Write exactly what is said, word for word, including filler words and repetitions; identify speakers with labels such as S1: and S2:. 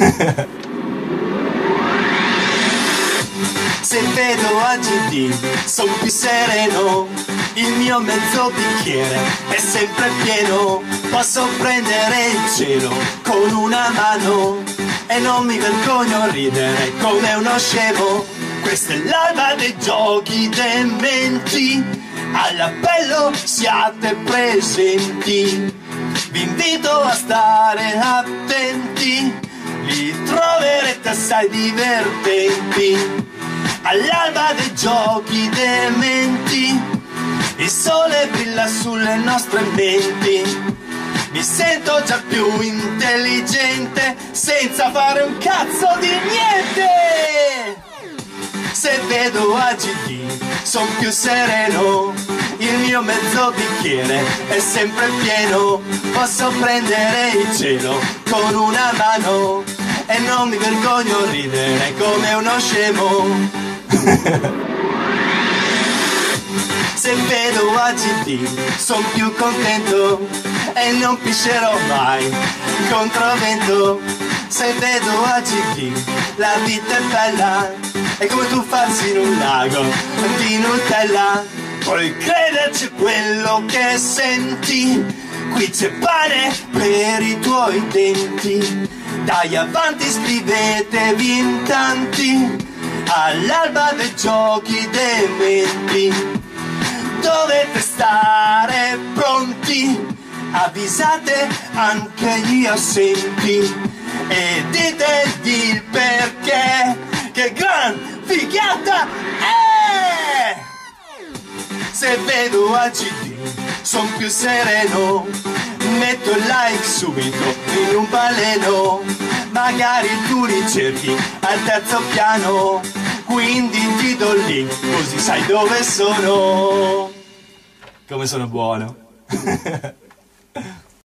S1: Se vedo A G D son più sereno, il mio mezzo bicchiere è sempre pieno, posso prendere il cielo con una mano e non mi vergogno a ridere come uno scemo. Questa è l'alba dei giochi dementi, all'appello siate presenti, vi invito a stare attenti, li troverete assai divertenti. All'alba dei giochi dementi, il sole brilla sulle nostre menti, mi sento già più intelligente senza fare un cazzo di niente. Se vedo A G D son più sereno, il mio mezzo bicchiere è sempre pieno, posso prendere il cielo con una mano e non mi vergogno a ridere come uno scemo. Se vedo A G D son più contento e non piscerò mai controvento. Se vedo A G D la vita è bella, è come tuffarsi in un lago di Nutella. Puoi crederci quello che senti, qui c'è pane per i tuoi denti. Dai avanti, iscrivetevi in tanti all'alba dei giochi dementi. Dovete stare pronti, avvisate anche gli assenti e ditegli il perché, che gran figata è! Se vedo A G D son più sereno, metto il like subito in un baleno, magari tu li cerchi al terzo piano, quindi ti do il link così sai dove sono. Come sono buono.